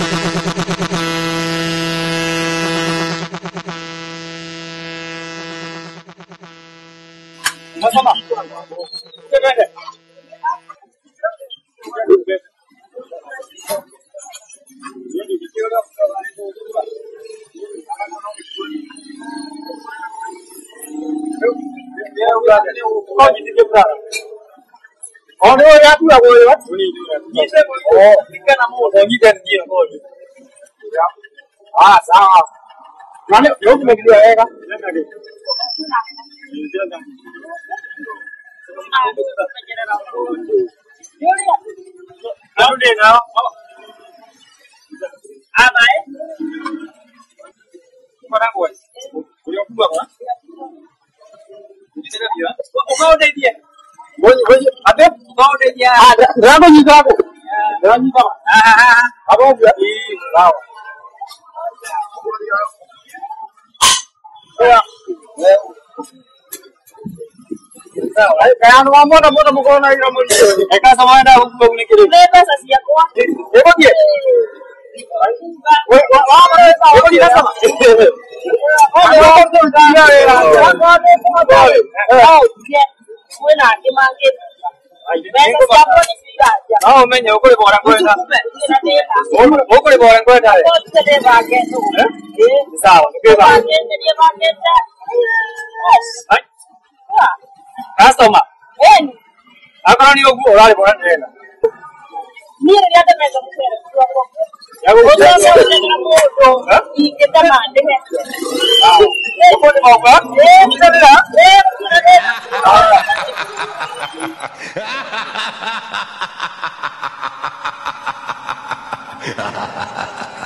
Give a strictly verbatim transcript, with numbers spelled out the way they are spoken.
Sama. Coba deh. Kau jadi berapa? Oh, ni orang tu lah boleh buat. Ni saya boleh. Oh, ikan namu, oh ni dan dia boleh. Ah, sah. Mana? Jauh tu lagi dia kan? Lalu dia nak. Apa eh? Mana kau? Boleh aku buat apa? Ini dia dia. Kau dah dia. Boleh boleh. Ada? Kau dah dia. Ada. Berapa juga aku? Berapa juga? Ah, apa buat? Tahu. Ya. Kaya ano mo na mo na mo ko na iro mo. Eka sama na hukom ni kiri. Leba sa siya ko. Leba dia. Wei, wa wa mare sa. Leba dia sama. Oh, oh, oh, dia ya. Oh, dia. Wei na ki mangke. Ai, dia ko ba. Oh, men yo ko le boran ko na. Oh, oh ko le boran ko na. Oh, te ba ke tu. Eh? Sao, ke ba. Dia ba ke ta. Ai. Customer. Eh. Apa ni aku orang ni bukan dia. Ni dia ada macam tu. Ya, aku dia aku tu. Kita mana ni? Ah. Kau ni mau apa? Eh, kita ni lah. Eh, kita ni. Ah.